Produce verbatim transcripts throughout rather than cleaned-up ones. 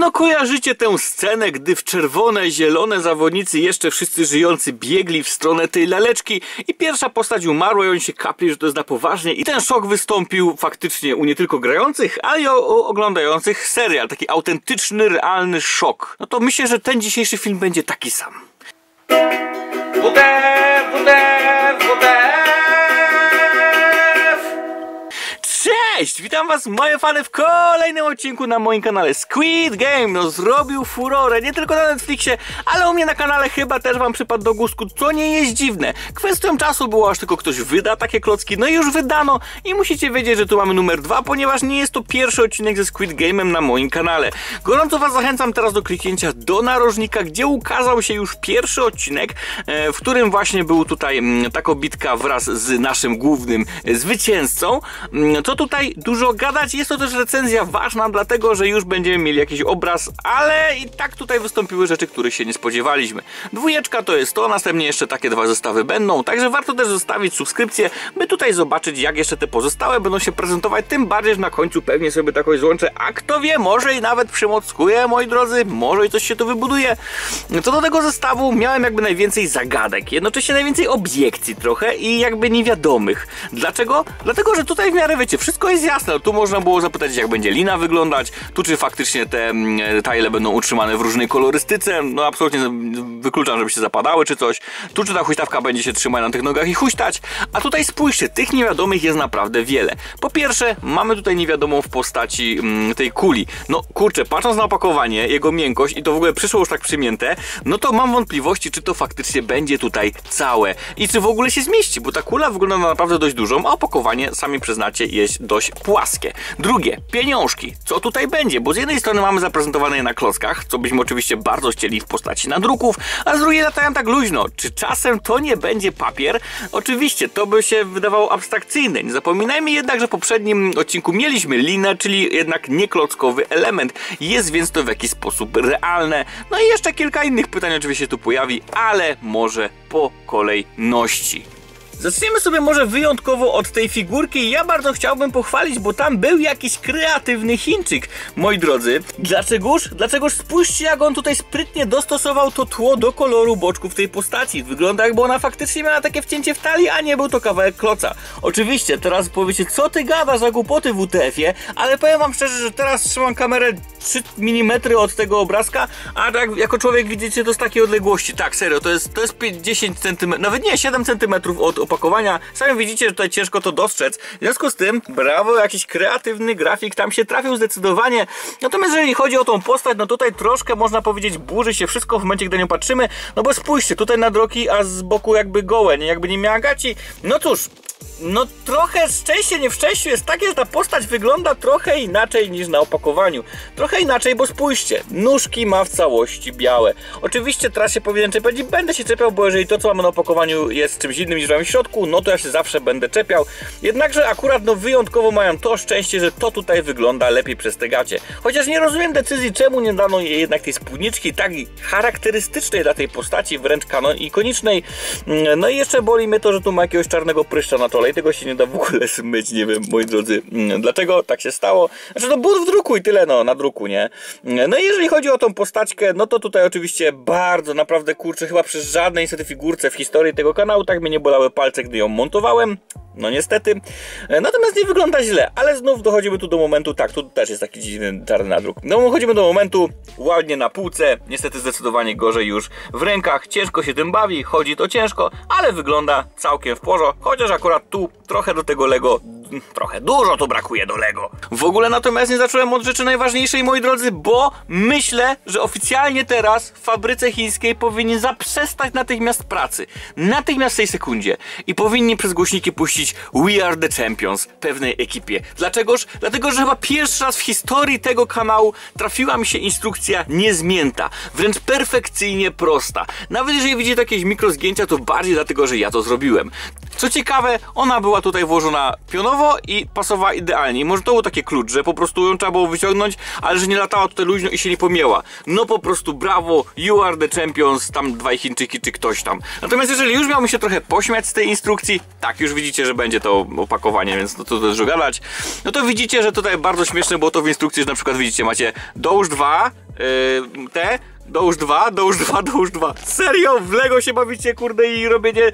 No kojarzycie tę scenę, gdy w czerwone, zielone zawodnicy jeszcze wszyscy żyjący biegli w stronę tej laleczki i pierwsza postać umarła i oni się kapli, że to jest na poważnie i ten szok wystąpił faktycznie u nie tylko grających, ale i o, o oglądających serial. Taki autentyczny, realny szok. No to myślę, że ten dzisiejszy film będzie taki sam. W D F, W D F, W D F. Cześć! Witam was, moje fany, w kolejnym odcinku na moim kanale. Squid Game no zrobił furorę nie tylko na Netflixie, ale u mnie na kanale chyba też wam przypadł do gustu, co nie jest dziwne. Kwestią czasu było, aż tylko ktoś wyda takie klocki, no i już wydano i musicie wiedzieć, że tu mamy numer dwa, ponieważ nie jest to pierwszy odcinek ze Squid Game'em na moim kanale. Gorąco was zachęcam teraz do kliknięcia do narożnika, gdzie ukazał się już pierwszy odcinek, w którym właśnie był tutaj taka bitka wraz z naszym głównym zwycięzcą. Co tutaj dużo gadać, jest to też recenzja ważna, dlatego że już będziemy mieli jakiś obraz, ale i tak tutaj wystąpiły rzeczy, których się nie spodziewaliśmy. Dwójeczka to jest to, następnie jeszcze takie dwa zestawy będą, także warto też zostawić subskrypcję, by tutaj zobaczyć, jak jeszcze te pozostałe będą się prezentować, tym bardziej, że na końcu pewnie sobie takoś złączę, a kto wie, może i nawet przymockuję, moi drodzy, może i coś się tu wybuduje. Co do tego zestawu miałem jakby najwięcej zagadek, jednocześnie najwięcej obiekcji trochę i jakby niewiadomych. Dlaczego? Dlatego, że tutaj w miarę, wiecie, wszystko jest jasne. Tu można było zapytać, jak będzie lina wyglądać, tu czy faktycznie te tile będą utrzymane w różnej kolorystyce, no absolutnie wykluczam, żeby się zapadały czy coś, tu czy ta huśtawka będzie się trzymać na tych nogach i huśtać, a tutaj spójrzcie, tych niewiadomych jest naprawdę wiele. Po pierwsze, mamy tutaj niewiadomą w postaci mm, tej kuli. No kurczę, patrząc na opakowanie, jego miękkość i to w ogóle przyszło już tak przymięte, no to mam wątpliwości, czy to faktycznie będzie tutaj całe i czy w ogóle się zmieści, bo ta kula wygląda na naprawdę dość dużą, a opakowanie, sami przyznacie, jest dość płaskie. Drugie, pieniążki. Co tutaj będzie? Bo z jednej strony mamy zaprezentowane je na klockach, co byśmy oczywiście bardzo chcieli w postaci nadruków, a z drugiej latają tak luźno. Czy czasem to nie będzie papier? Oczywiście, to by się wydawało abstrakcyjne. Nie zapominajmy jednak, że w poprzednim odcinku mieliśmy linę, czyli jednak nieklockowy element. Jest więc to w jakiś sposób realne. No i jeszcze kilka innych pytań oczywiście tu pojawi, ale może po kolejności. Zaczniemy sobie może wyjątkowo od tej figurki. Ja bardzo chciałbym pochwalić, bo tam był jakiś kreatywny Chińczyk, moi drodzy. Dlaczegoż? Dlaczegoż spójrzcie, jak on tutaj sprytnie dostosował to tło do koloru boczków tej postaci. Wygląda, jakby ona faktycznie miała takie wcięcie w talii, a nie był to kawałek kloca. Oczywiście, teraz powiecie, co ty gadasz za głupoty w W T F-ie, ale powiem wam szczerze, że teraz trzymam kamerę trzy milimetry od tego obrazka, a tak jako człowiek widzicie to z takiej odległości. Tak, serio, to jest, to jest dziesięć centymetrów, nawet nie, siedem centymetrów od opakowania. Sami widzicie, że tutaj ciężko to dostrzec. W związku z tym, brawo, jakiś kreatywny grafik tam się trafił zdecydowanie. Natomiast jeżeli chodzi o tą postać, no tutaj troszkę można powiedzieć burzy się wszystko w momencie, gdy na nią patrzymy. No bo spójrzcie, tutaj nadroki, a z boku jakby gołe, nie? Jakby nie miała gaci. No cóż, no trochę szczęście nie w szczęściu jest takie, że ta postać wygląda trochę inaczej niż na opakowaniu. Trochę inaczej, bo spójrzcie, nóżki ma w całości białe. Oczywiście teraz się powinien czepiać i będę się czepiał, bo jeżeli to, co mamy na opakowaniu, jest czymś innym niż mamy w środku, no to ja się zawsze będę czepiał. Jednakże akurat no wyjątkowo mają to szczęście, że to tutaj wygląda lepiej przez te gacie. Chociaż nie rozumiem decyzji, czemu nie dano jej jednak tej spódniczki tak charakterystycznej dla tej postaci, wręcz kanon ikonicznej. No i jeszcze boli mnie to, że tu ma jakiegoś czarnego pryszcza na czole i tego się nie da w ogóle zmyć, nie wiem, moi drodzy, dlaczego tak się stało. Znaczy no but w druku i tyle, no, na druku, nie? No i jeżeli chodzi o tą postaćkę, no to tutaj oczywiście bardzo, naprawdę kurczę, chyba przez żadnej niestety figurce w historii tego kanału tak mnie nie bolały palce, gdy ją montowałem. No niestety. Natomiast nie wygląda źle, ale znów dochodzimy tu do momentu, tak, tu też jest taki dziwny czarny nadruk. No dochodzimy do momentu, ładnie na półce, niestety zdecydowanie gorzej już w rękach, ciężko się tym bawi, chodzi to ciężko, ale wygląda całkiem w porządku, chociaż akurat tu trochę do tego Lego, trochę dużo tu brakuje do Lego. W ogóle natomiast nie zacząłem od rzeczy najważniejszej, moi drodzy, bo myślę, że oficjalnie teraz w fabryce chińskiej powinni zaprzestać natychmiast pracy. Natychmiast w tej sekundzie. I powinni przez głośniki puścić We are the champions pewnej ekipie. Dlaczegoż? Dlatego, że chyba pierwszy raz w historii tego kanału trafiła mi się instrukcja niezmięta. Wręcz perfekcyjnie prosta. Nawet jeżeli widzicie jakieś mikrozdjęcia, to bardziej dlatego, że ja to zrobiłem. Co ciekawe, ona była tutaj włożona pionowo i pasowała idealnie. I może to był taki klucz, że po prostu ją trzeba było wyciągnąć, ale że nie latała tutaj luźno i się nie pomięła. No po prostu brawo, you are the champions, tam dwaj Chińczyki czy ktoś tam. Natomiast jeżeli już miałbym się trochę pośmiać z tej instrukcji, tak, już widzicie, że będzie to opakowanie, więc no to też gadać. No to widzicie, że tutaj bardzo śmieszne było to w instrukcji, że na przykład widzicie, macie dołóż dwa, yy, te, dołóż dwa, dołóż dwa, dołóż dwa. Serio? W Lego się bawicie, kurde, i robienie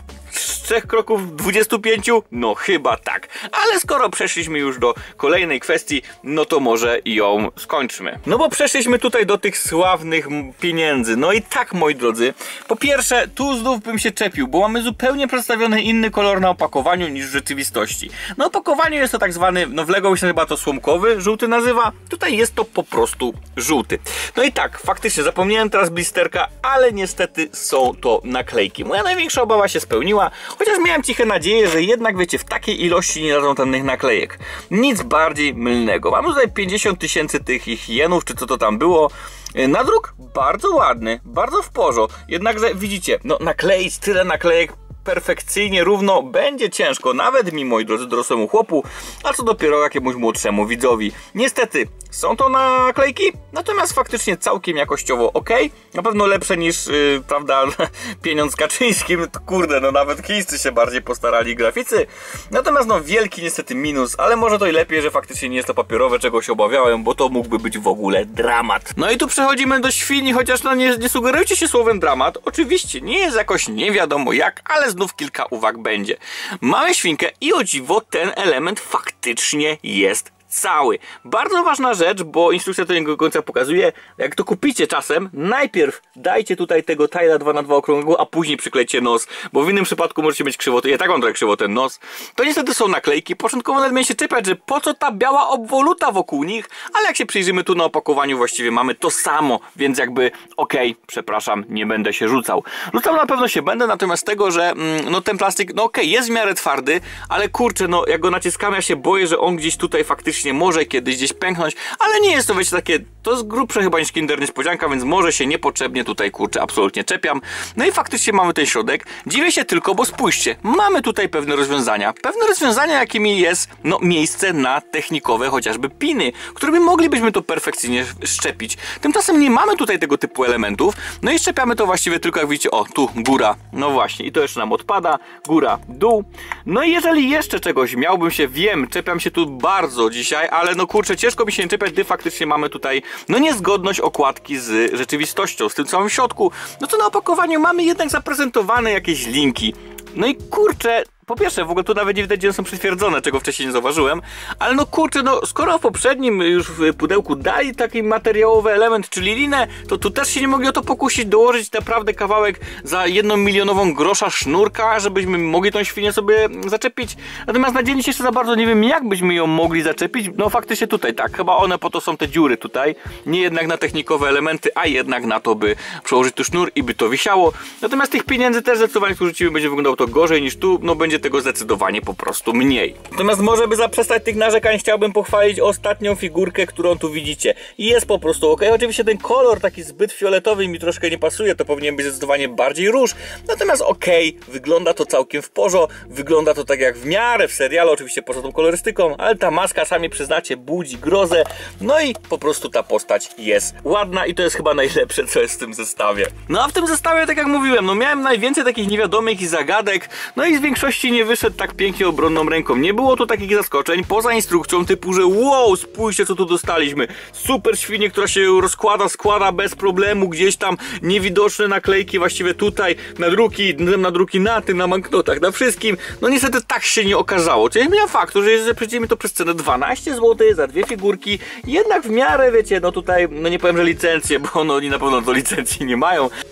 z trzech kroków dwudziestu pięciu? No chyba tak. Ale skoro przeszliśmy już do kolejnej kwestii, no to może ją skończmy. No bo przeszliśmy tutaj do tych sławnych pieniędzy. No i tak, moi drodzy, po pierwsze, tu znów bym się czepił, bo mamy zupełnie przedstawiony inny kolor na opakowaniu niż w rzeczywistości. Na opakowaniu jest to tak zwany, no w Lego się chyba to słomkowy, żółty nazywa. Tutaj jest to po prostu żółty. No i tak, faktycznie zapomniałem teraz blisterka, ale niestety są to naklejki. Moja największa obawa się spełniła, chociaż miałem ciche nadzieję, że jednak, wiecie, w takiej ilości nie dadzą tamtych naklejek. Nic bardziej mylnego. Mamy tutaj pięćdziesiąt tysięcy tych ich jenów, czy co to tam było. Nadruk bardzo ładny, bardzo w porządku. Jednakże widzicie, no nakleić tyle naklejek perfekcyjnie, równo będzie ciężko, nawet mi, moi drodzy, dorosłemu chłopu, a co dopiero jakiemuś młodszemu widzowi. Niestety, są to naklejki, natomiast faktycznie całkiem jakościowo ok. Na pewno lepsze niż, yy, prawda, pieniądz Kaczyńskim. Kurde, no nawet chińscy się bardziej postarali, graficy. Natomiast no wielki niestety minus, ale może to i lepiej, że faktycznie nie jest to papierowe, czego się obawiałem, bo to mógłby być w ogóle dramat. No i tu przechodzimy do świni, chociaż no nie, nie sugerujcie się słowem dramat. Oczywiście nie jest jakoś nie wiadomo jak, ale znów kilka uwag będzie. Mamy świnkę i o dziwo ten element faktycznie jest cały. Bardzo ważna rzecz, bo instrukcja to nie do końca pokazuje. Jak to kupicie czasem, najpierw dajcie tutaj tego tajla dwa na dwa okrągłego, a później przyklejcie nos, bo w innym przypadku możecie mieć krzywo, ja tak mam trochę krzywo ten nos. To niestety są naklejki. Początkowo nawet miałem się czepiać, że po co ta biała obwoluta wokół nich, ale jak się przyjrzymy tu na opakowaniu, właściwie mamy to samo, więc jakby okej, okay, przepraszam, nie będę się rzucał. Rzucał na pewno się będę, natomiast tego, że mm, no ten plastik, no okej, okay, jest w miarę twardy, ale kurczę, no jak go naciskamy, ja się boję, że on gdzieś tutaj faktycznie może kiedyś gdzieś pęknąć, ale nie jest to, wiecie, takie, to jest grubsze chyba niż Kinder Niespodzianka, więc może się niepotrzebnie tutaj, kurczę, absolutnie czepiam. No i faktycznie mamy ten środek. Dziwię się tylko, bo spójrzcie, mamy tutaj pewne rozwiązania. Pewne rozwiązania, jakimi jest, no, miejsce na technikowe chociażby piny, którymi moglibyśmy to perfekcyjnie szczepić. Tymczasem nie mamy tutaj tego typu elementów, no i szczepiamy to właściwie tylko, jak widzicie, o, tu góra, no właśnie, i to jeszcze nam odpada, góra, dół. No i jeżeli jeszcze czegoś miałbym się, wiem, czepiam się tu bardzo dzisiaj, ale no kurczę, ciężko mi się nie czepiać, gdy faktycznie mamy tutaj, no, niezgodność okładki z rzeczywistością, z tym co mamy w środku. No to na opakowaniu mamy jednak zaprezentowane jakieś linki. No i kurczę, po pierwsze, w ogóle tu nawet nie widać, gdzie są przytwierdzone, czego wcześniej nie zauważyłem, ale no kurczę, no skoro w poprzednim już w pudełku dali taki materiałowy element, czyli linę, to tu też się nie mogli o to pokusić, dołożyć naprawdę kawałek za jedną milionową grosza sznurka, żebyśmy mogli tą świnię sobie zaczepić. Natomiast na dzień jeszcze za bardzo nie wiem, jak byśmy ją mogli zaczepić. No faktycznie tutaj tak, chyba one po to są te dziury tutaj, nie jednak na technikowe elementy, a jednak na to, by przełożyć tu sznur i by to wisiało. Natomiast tych pieniędzy też zdecydowanie, które rzucimy, będzie wyglądało to gorzej niż tu, no będzie tego zdecydowanie po prostu mniej. Natomiast może by zaprzestać tych narzekań, chciałbym pochwalić ostatnią figurkę, którą tu widzicie. I jest po prostu ok. Oczywiście ten kolor taki zbyt fioletowy mi troszkę nie pasuje, to powinien być zdecydowanie bardziej róż. Natomiast ok, wygląda to całkiem w porządku, wygląda to tak jak w miarę w serialu, oczywiście poza tą kolorystyką, ale ta maska, sami przyznacie, budzi grozę. No i po prostu ta postać jest ładna i to jest chyba najlepsze, co jest w tym zestawie. No a w tym zestawie, tak jak mówiłem, no miałem najwięcej takich niewiadomych i zagadek, no i z większości nie wyszedł tak pięknie obronną ręką. Nie było tu takich zaskoczeń, poza instrukcją typu, że wow, spójrzcie co tu dostaliśmy. Super świnię, która się rozkłada, składa bez problemu, gdzieś tam niewidoczne naklejki właściwie tutaj, nadruki, nadruki na tym, na banknotach, na wszystkim. No niestety tak się nie okazało. Czyli ja faktu, że zaprzecimy to przez cenę dwanaście złotych za dwie figurki, jednak w miarę, wiecie, no tutaj, no nie powiem, że licencje, bo no oni na pewno do licencji nie mają,